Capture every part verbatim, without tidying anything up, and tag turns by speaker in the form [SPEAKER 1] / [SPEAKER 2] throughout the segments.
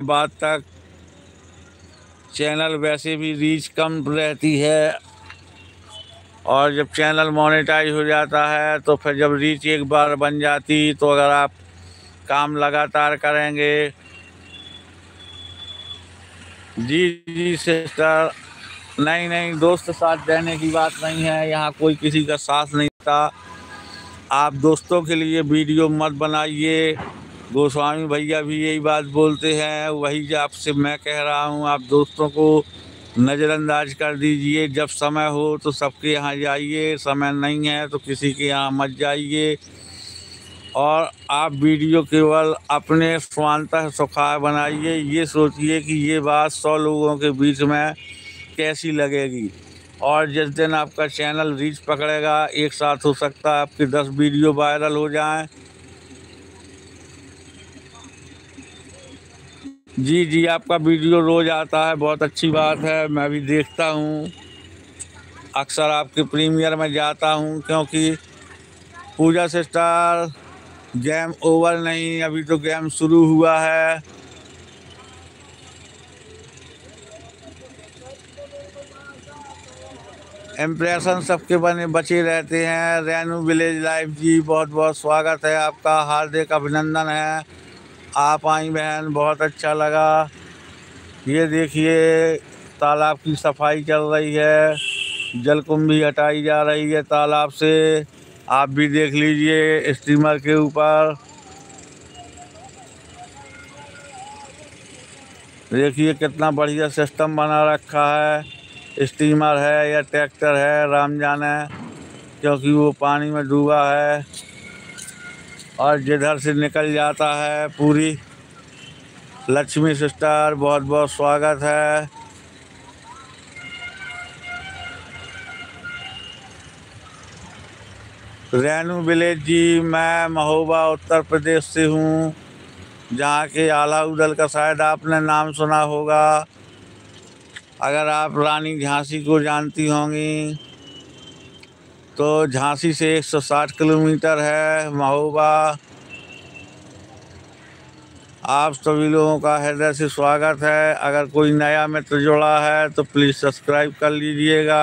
[SPEAKER 1] बाद तक चैनल वैसे भी रीच कम रहती है, और जब चैनल मोनेटाइज हो जाता है तो फिर जब रीच एक बार बन जाती, तो अगर आप काम लगातार करेंगे। जी जी सिस्टर, नहीं नहीं दोस्त साथ देने की बात नहीं है, यहाँ कोई किसी का साथ नहीं था। आप दोस्तों के लिए वीडियो मत बनाइए, गोस्वामी भैया भी यही बात बोलते हैं, वही आपसे मैं कह रहा हूँ। आप दोस्तों को नज़रअंदाज कर दीजिए, जब समय हो तो सबके यहाँ जाइए, समय नहीं है तो किसी के यहाँ मत जाइए। और आप वीडियो केवल अपने स्वांतः सुखाय बनाइए, ये सोचिए कि ये बात सौ लोगों के बीच में कैसी लगेगी। और जिस दिन आपका चैनल रीच पकड़ेगा, एक साथ हो सकता है आपकी दस वीडियो वायरल हो जाएं। जी जी, आपका वीडियो रोज़ आता है, बहुत अच्छी बात है, मैं भी देखता हूँ, अक्सर आपके प्रीमियर में जाता हूँ। क्योंकि पूजा सिस्टर, गेम ओवर नहीं, अभी तो गेम शुरू हुआ है। इम्प्रेशन सबके बने बचे रहते हैं। रेनू विलेज लाइफ जी, बहुत बहुत स्वागत है आपका, हार्दिक अभिनंदन है, आप आई बहन, बहुत अच्छा लगा। ये देखिए तालाब की सफाई चल रही है, जलकुंभी हटाई जा रही है तालाब से, आप भी देख लीजिए स्टीमर के ऊपर। देखिए कितना बढ़िया सिस्टम बना रखा है, स्टीमर है या ट्रैक्टर है राम जाने, क्योंकि वो पानी में डूबा है और जिधर से निकल जाता है पूरी। लक्ष्मी सिस्टर, बहुत बहुत स्वागत है। रेनू विलेज जी, मैं महोबा उत्तर प्रदेश से हूँ, जहाँ के आला उदल का शायद आपने नाम सुना होगा। अगर आप रानी झांसी को जानती होंगी तो झांसी से एक सौ साठ किलोमीटर है महोबा। आप सभी लोगों का हृदय से स्वागत है। अगर कोई नया मित्र जुड़ा है तो प्लीज़ सब्सक्राइब कर लीजिएगा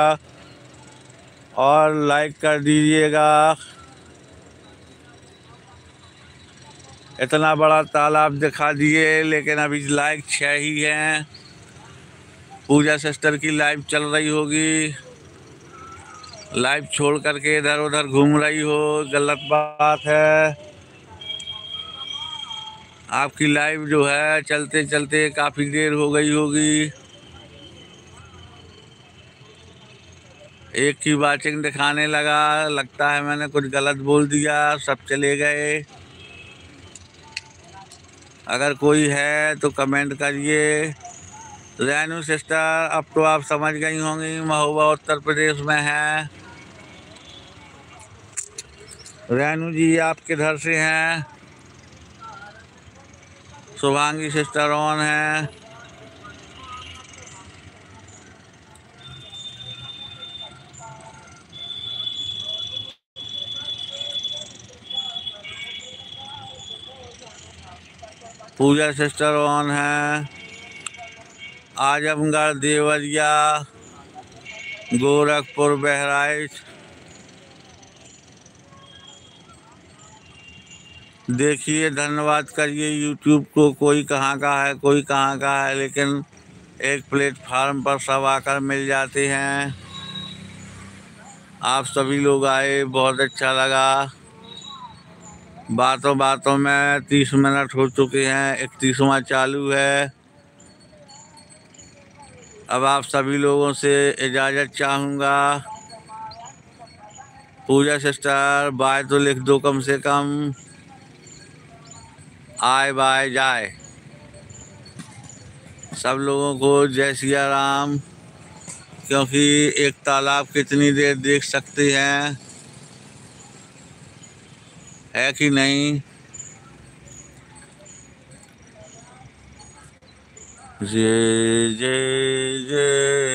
[SPEAKER 1] और लाइक कर दीजिएगा। इतना बड़ा तालाब दिखा दिए, लेकिन अभी लाइक छः ही हैं। पूजा सिस्टर की लाइव चल रही होगी, लाइव छोड़ करके इधर उधर घूम रही हो, गलत बात है। आपकी लाइव जो है चलते चलते काफ़ी देर हो गई होगी। एक की वाचिंग दिखाने लगा, लगता है मैंने कुछ गलत बोल दिया, सब चले गए। अगर कोई है तो कमेंट करिए। रेनू सिस्टर, अब तो आप समझ गई होंगी महोबा उत्तर प्रदेश में है। रेनू जी आप किधर से हैं? शुभांगी सिस्टर ऑन है। पूजा सिस्टर ऑन है। आजमगढ़, देवरिया, गोरखपुर, बहराइच। देखिए धन्यवाद करिए यूट्यूब को, कोई कहाँ का है कोई कहाँ का है, लेकिन एक प्लेटफार्म पर सब आकर मिल जाते हैं। आप सभी लोग आए, बहुत अच्छा लगा। बातों बातों में तीस मिनट हो चुके हैं, इकतीसवां चालू है। अब आप सभी लोगों से इजाज़त चाहूँगा। पूजा सिस्टर बाय तो लिख दो कम से कम, आए बाय जाए। सब लोगों को जय सिया राम। क्योंकि एक तालाब कितनी देर देख सकते हैं, है कि नहीं? जय जय जय